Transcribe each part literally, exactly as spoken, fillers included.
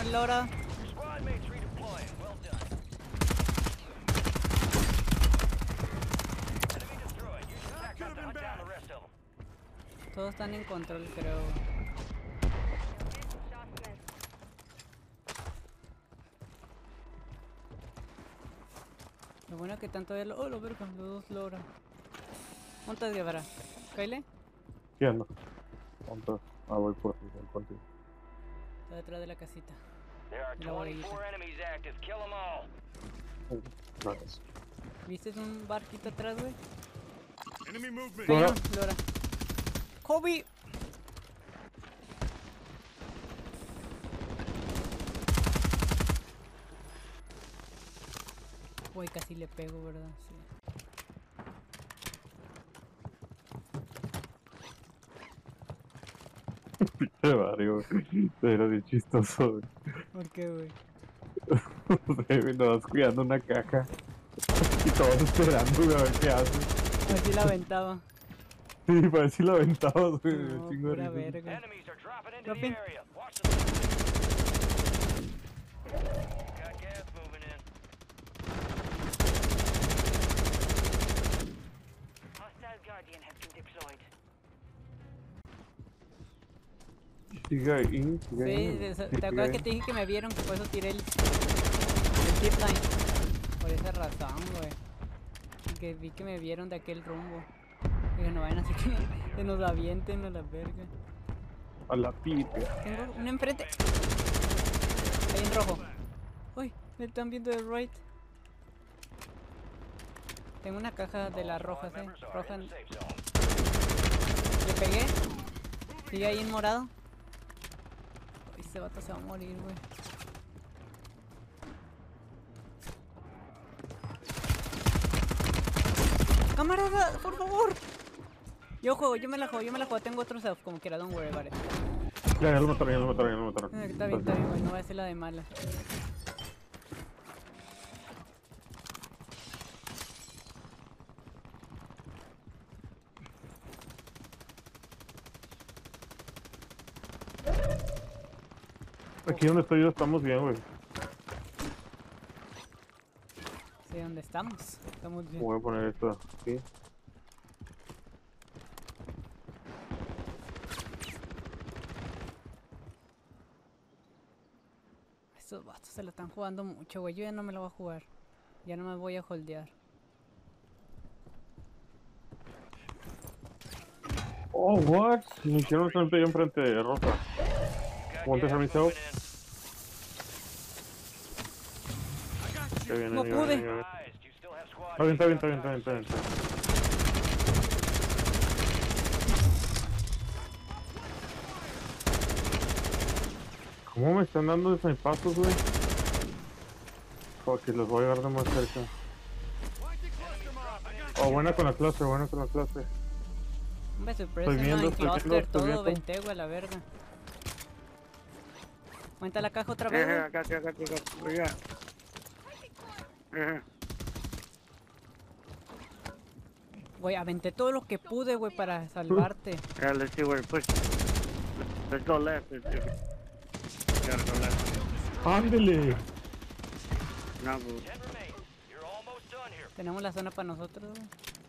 el Lora. Todos están en control, creo. Lo bueno que tanto de lo... Oh, lo verga, los dos Lora. ¿Dónde estás, Guevara? ¿Kyle? ¿Qué ando? ¿Dónde? Ah, voy por aquí, voy contigo. Está detrás de la casita. There are De la bodeguita. twenty-four enemies active. Kill them all. Uh, Gracias. ¿Viste un barquito atrás, güey? Enemy movement. Lora. Cayeron, Lora. ¡Kobe! Güey, casi le pego, ¿verdad? Sí. Pinche barrio, era bien chistoso, güey. ¿Por qué, güey? No sé, güey, nos vas cuidando una caja. Y todos esperando, güey, a ver qué hace. Así la aventaba. Sí, para ver si lo aventamos, güey. No, chingo de pura risa. verga. Enemies are dropping into Dropping. the area. Watch them. Got gas moving in. Hostile Guardian has been deployed. Sigue ahí, sigue Sí, ahí. de- Sí, ¿te acuerdas que te dije que me vieron? Que por eso tiré el, el zipline. Por esa razón, güey. Y que vi que me vieron de aquel rumbo. Dije, no vayan así que que nos avienten a la verga. A la pipa. Tengo un enfrente. Ahí en rojo. Uy, me están viendo de right. Tengo una caja de las rojas, eh. Members are Roja. in the safe zone. Le pegué. Sigue ahí en morado. Uy, este vato se va a morir, güey. Camarada, por favor. Yo juego, yo me la juego, yo me la juego. Tengo otro self, como quiera, don't worry, vale. Ya, ya lo mataron, ya lo mataron, ya lo mataron. Ah, Está bien, está bien, güey. No voy a hacer la de mala. Aquí donde estoy yo estamos bien, güey. Sí, ¿dónde estamos? Estamos bien. Voy a poner esto aquí. Estos vatos se la están jugando mucho, güey. Yo ya no me la voy a jugar. Ya no me voy a holdear. Oh, what? Me hicieron frente yo enfrente de Rosa. Got Want to gas have me help? moving in. Que viene, No viene, pude. viene, viene. Advised, you still have squad Está bien, está bien, está bien, mates está bien, está bien. ¿Cómo me están dando snipazos, güey? Porque los voy a agarrar de más cerca. Oh, buena con la clase, buena con la clase. Me sorpresa, Estoy viendo, en estoy viendo, cluster, estoy todo viendo. venté, güey, a la verga. Cuenta la caja otra vez, Yeah, güey. I got you, I got you, I got you. Where you at? Yeah. Güey, aventé todo lo que pude, güey, para salvarte. Yeah, let's see where it pushes. Let's go left. Let's do it. Gotta go left. ¡Ándele! Now move. ten remain. You're almost done here. Tenemos la zona para nosotros, güey.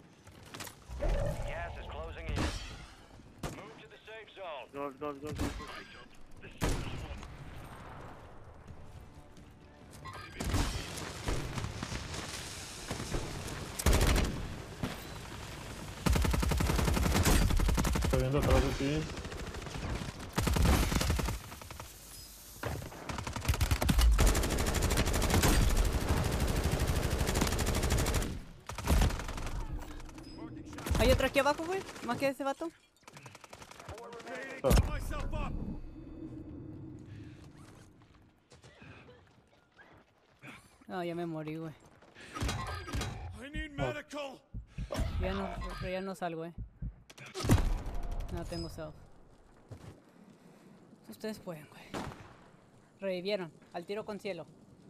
Gas is closing in. Move to the safe zone. Go, go, go, go. Estoy viendo atrás de ti. Hay otro aquí abajo, güey. Más que ese vato. Pick myself up. No, ya me morí, güey. I need medical. Ya no, pero ya no salgo, eh. No tengo self. Ustedes pueden, güey. Revivieron. Al tiro con cielo.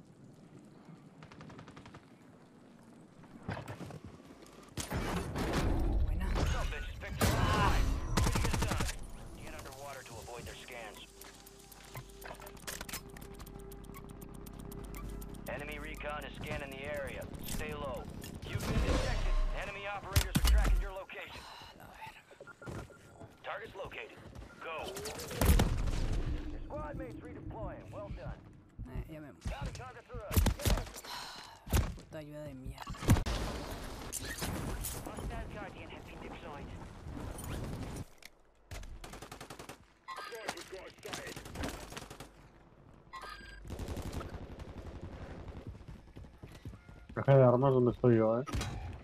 Buena. Some bitches picked the wrong side. What are you gonna do? Get underwater to avoid their scans. Recon is scanning the area. Stay low. You've been detected. Enemy operators are tracking your location. Target's located. Go. Your squad mates redeploying. Well done. Eh, ya me muero. Bounty targets are up. Get out. Puta ayuda de mierda. Hostile Guardian has been deployed. Caja de armas donde estoy yo, eh.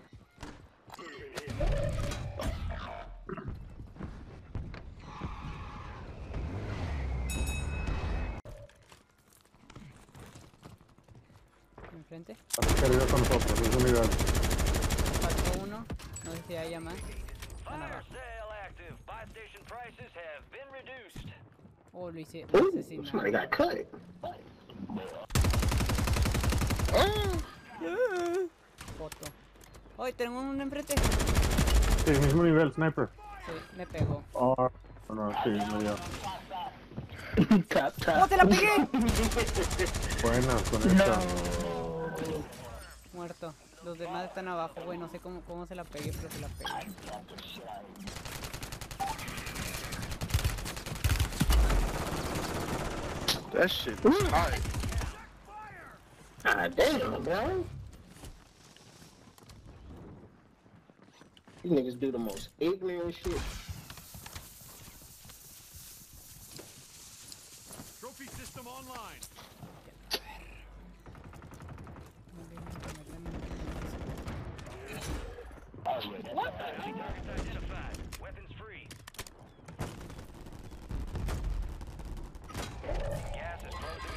Enfrente. Así que arriba con nosotros, es un nivel. Faltó uno. No sé si haya más. Están Fire abajo. sale active. Buy station prices have been reduced. Oh, lo hice. Lo Ooh, asesiné. somebody got cut. Foto. ¡Ay, tengo uno enfrente! Sí, mismo nivel, sniper. Sí, me pegó. Oh, no, sí, me dio. Tap, ¡Oh, tap. te la pegué! Buena, con esta. Muerto. Los demás están abajo, güey. No sé cómo, cómo se la pegué, pero se la pegué. That shit was tight. Ah, damn, bro. These niggas do the most ignorant shit. Trophy system online. Enemy targets identified. Weapons free. Gas is closing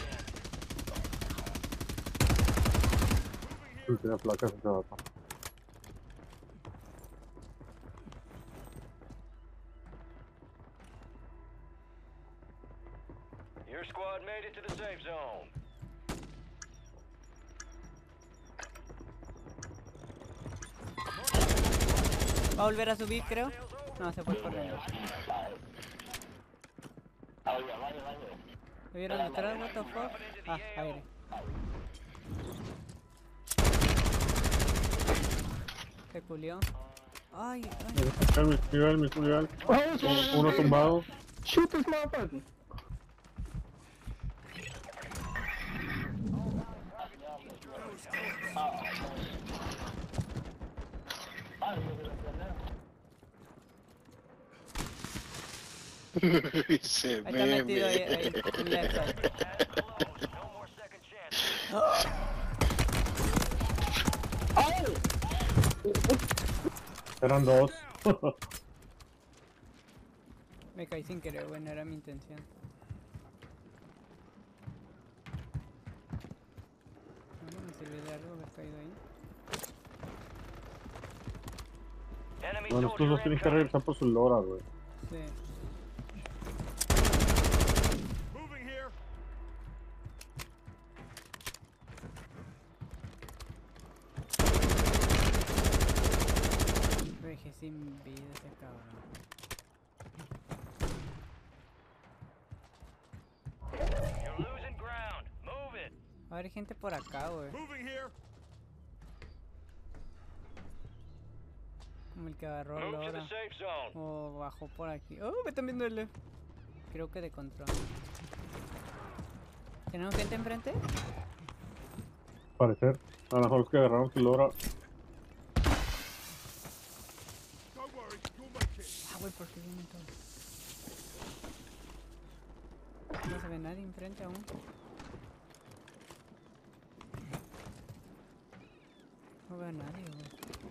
in. Sí, tiene placas ese vato. Your squad made it to the safe zone. Va a volver a subir, creo. No, se fue corriendo. ¿Lo vieron detrás? What the fuck? Ah, aire. Se culió. Ay, ay. El mismo nivel, mismo nivel. Uno, uno tumbado. Shoot this motherfucker. He said, Ahí está man, metido ahí, man. ahí, en left side. No more second chances. Eran dos. Me caí sin querer, güey, no era mi intención. Bueno, me sirvió de algo haber caído ahí. Enemy Bueno, estos soldier dos tienen que incoming. regresar por su lora, güey. Sí. Moving here. Lo dejé sin vida ese cabrón. You're losing ground. Move it. Va a haber gente por acá, güey. Moving here. Como el que agarró Move to the Lora. safe zone. O bajó por aquí. Oh, me están viendo el. Creo que de control. ¿Tenemos gente enfrente? Parecer. A lo mejor los que agarraron su lora. Don't worry, you'll make it. Ah, güey, ¿por qué vienen todos? No se ve nadie enfrente aún. No veo a nadie, güey.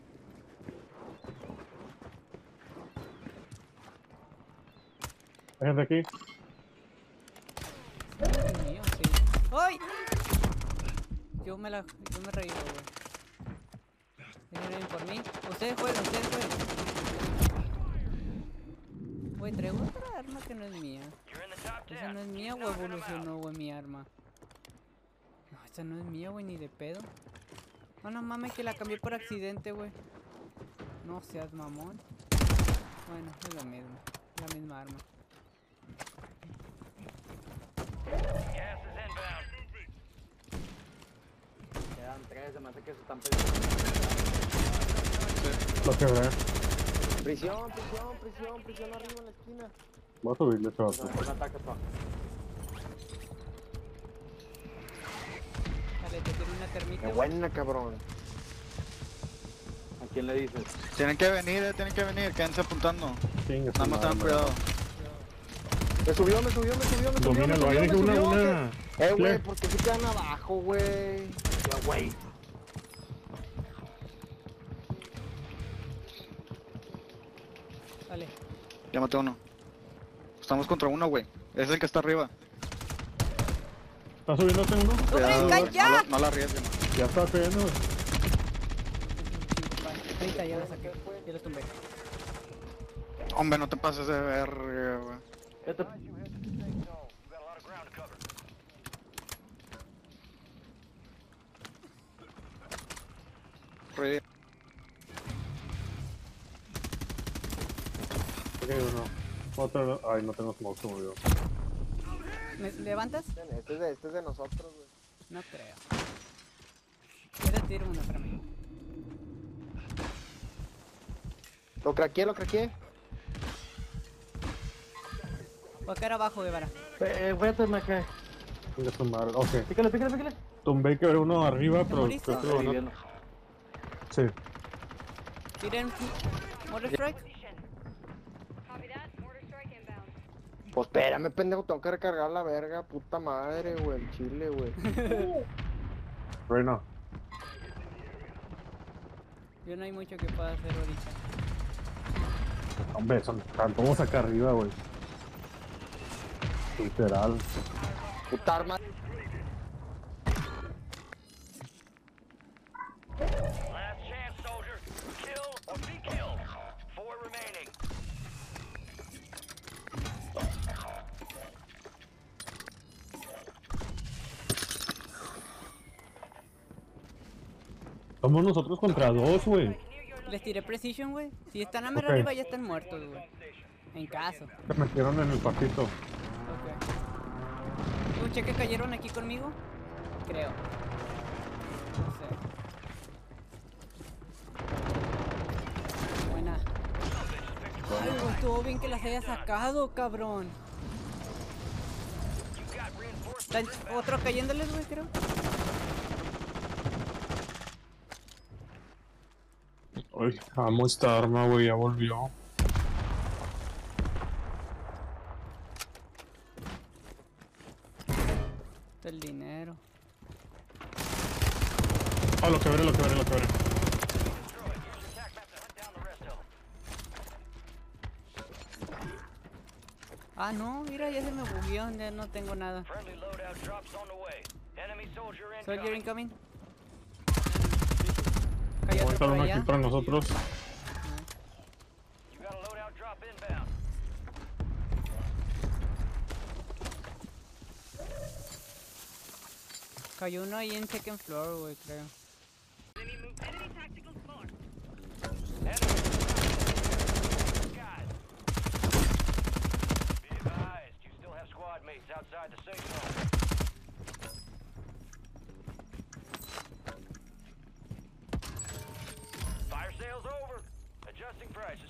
¿Hay gente aquí? Dios mío, sí. ¡Ay! Yo me la... Yo me reí, güey. Vienen por mí. Ustedes jueguen, ustedes jueguen. Güey, traigo otra arma que no es mía. You're in the top Esa ten. no es mía, Keep o knocking 'em out. evolucionó, güey, mi arma. No, esta no es mía, güey, ni de pedo. No, no mames, que la cambié por accidente, güey. No seas mamón. Bueno, es lo mismo. La misma arma. Gas is inbound. Te da Quedan tres, se me hace que se están pensando. Lo quebré. Prisión, prisión, prisión, prisión arriba en la esquina. Voy a subirle ese Pues, vato. un ataque, pa. Dale, te tiro una termita. Qué güey. buena, cabrón. ¿A quién le dices? Tienen que venir, eh, tienen que venir, quédense apuntando. Chinga, Nada más tengan madre, cuidado. Me subió, me subió, me subió, me subió, me Domínalo, ahí subió, dejé me una, subió. una. Eh, güey, Clear. ¿por qué se quedan abajo, güey? Ya, güey. Dale. Ya maté uno. Estamos contra uno, güey. Es el que está arriba. ¿Está subiéndote uno? Cuidado, venga, güey. ya! No, la- no la arriesguen. Ya está cayendo, güey. Ahí está, ya lo saqué. Ya lo tumbé. Hombre, no te pases de verga, güey. Este- You head to the safe zone. We've got a lot of ground to cover. Re- Ok, uno. Otro. Ay, no tengo smoke, se me olvidó. ¿Me levantas? Este es de, este es de nosotros, güey. No creo. Yo te tiro uno para mí. Lo craqueé, lo craqueé. Va a caer abajo, Guevara. Eh, fíjate, me cae. Chinga su madre. Ok. Pícale, pícale, pícale. Tumbé que ver uno arriba, pero moriste? creo que Estoy lo van viendo. a... Sí. Tiren Mortar Strike. Copy that. Mortar strike inbound. Pues espérame, pendejo, tengo que recargar la verga, puta madre, güey, el chile, güey. Right now. Yo no hay mucho que pueda hacer ahorita. Hombre, son tantos acá arriba, güey. Literal. Puta arma. Last chance, soldier. Kill or be killed. Four remaining. Somos nosotros contra dos, güey. Les tiré Precision, güey. Si están a mero Ok. arriba ya están muertos, güey. En caso. Se metieron en el patito. Ok. ¿Escuché que cayeron aquí conmigo? Creo. No sé. Buena. Ay, güey, estuvo bien que las haya sacado, cabrón. Están otro cayéndoles, güey, creo. Ay, amo esta arma, güey, ya volvió. El dinero. Ah, lo quebré, lo quebré, lo quebré. Destroy. Use your attack map to hunt down the rest of them. Ah, no, mira, ya se me bugueó, ya no tengo nada. Friendly loadout drops on the way. Enemy soldier Soldier incoming. incoming. Cayó otro Aguantar por uno allá. aquí para nosotros. You got a loadout drop inbound. Cayó uno ahí en second floor, güey, creo. Enemy move. Enemy tactical spawn. Enemy. Guys. Be advised, you still have squad mates outside the safe zone. Fire sales over. Adjusting prices.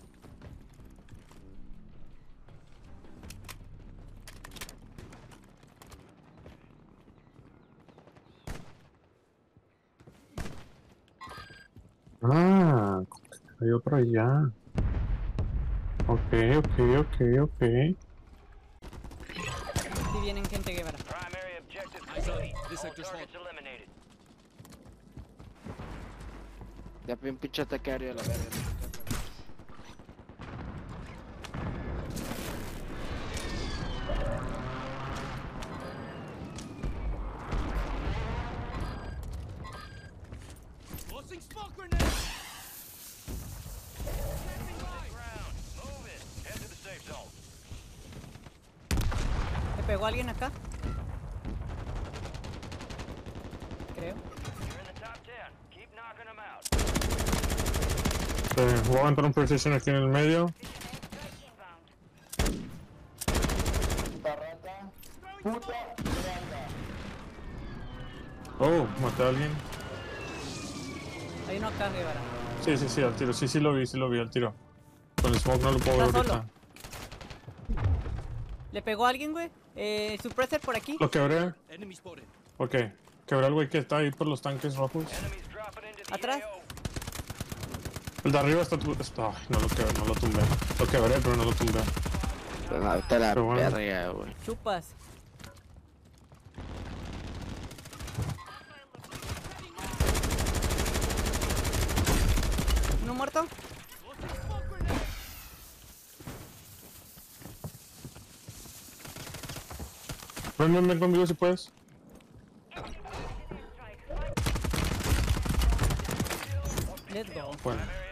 Ah, hay otro allá. Ok, ok, ok, ok. Si vienen gente, Guevara. Primary objective complete. All targets eliminated. Ya un pinche ataque aéreo a la verga. Tossing smoke grenade! Ground. Move it. Head to the safe zone. ¿Me pegó alguien acá? Creo. You're in the top ten. Keep knocking them out. Eh, voy a aventar un precision aquí en el medio. Inbound. Oh, maté a alguien. Hay uno acá arriba. Sí, sí, sí, al tiro. Sí, sí lo vi, sí lo vi, al tiro. Con el smoke no lo puedo ver Está ahorita. solo. ¿Le pegó a alguien, güey? Eh, suppressor por aquí. Lo quebré. Enemy spotted. Ok. Quebré al güey que está ahí por los tanques rojos. Enemies dropping into the Atrás. A O. El de arriba está... tu- está ay, no lo quebré, no lo tumbé. Lo quebré, pero no lo tumbé. Ah, Vete a la Pero bueno. verga, güey. Chupas. ¿Uno muerto? Ven, ven, ven conmigo si puedes. Let's go. Bueno.